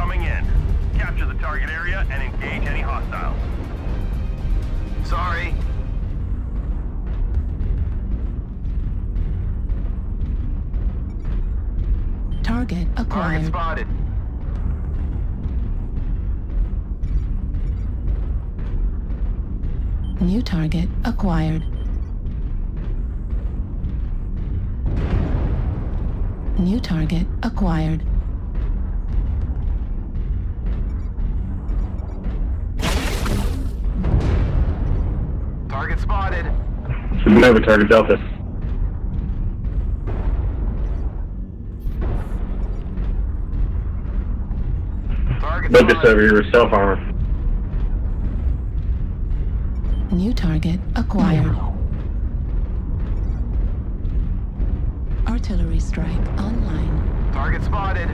coming in. Capture the target area and engage any hostiles. Sorry. Target acquired. Target spotted. New target acquired. New target acquired. Target spotted. Moving over target Delta. Target Focus spotted. over here with self armor. New target acquired. Artillery strike online. Target spotted.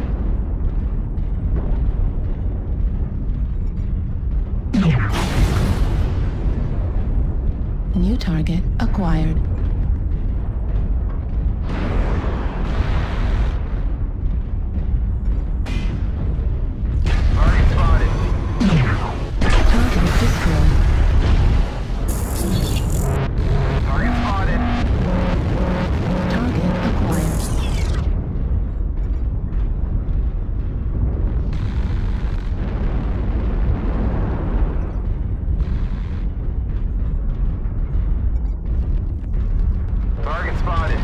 New target acquired. Target spotted. Target destroyed. Target spotted. Target acquired. Target spotted.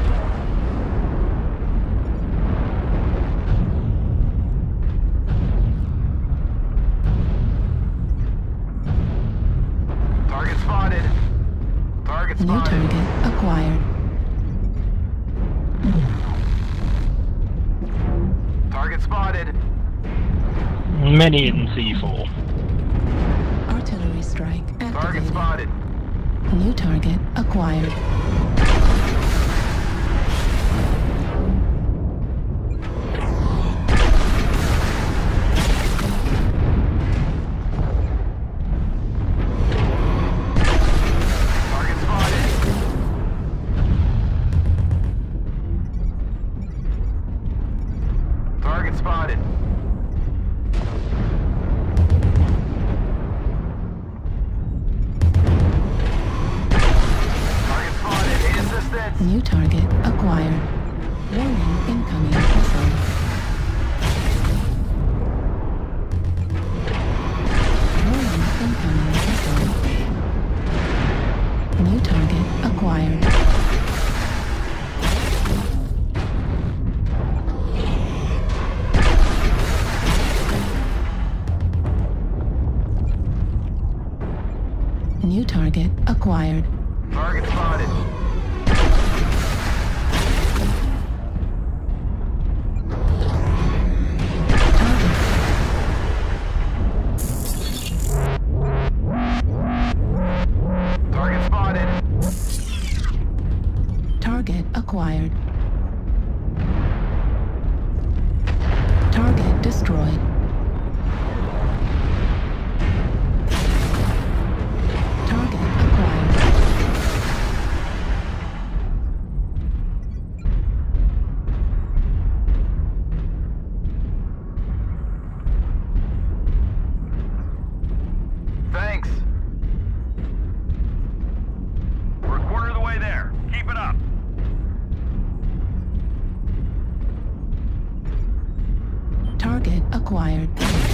Target spotted. Target New spotted. target acquired. Target spotted. Many in C4. Artillery strike Target activated. spotted. New target acquired. Target spotted. Target spotted. Target spotted. Need assistance. New target acquired. Warning incoming missile. Warning incoming missile. New target acquired. New target acquired. Target spotted. Target spotted. Target acquired. Target destroyed. Target acquired. Thanks. We're a quarter of the way there. Keep it up. Target acquired.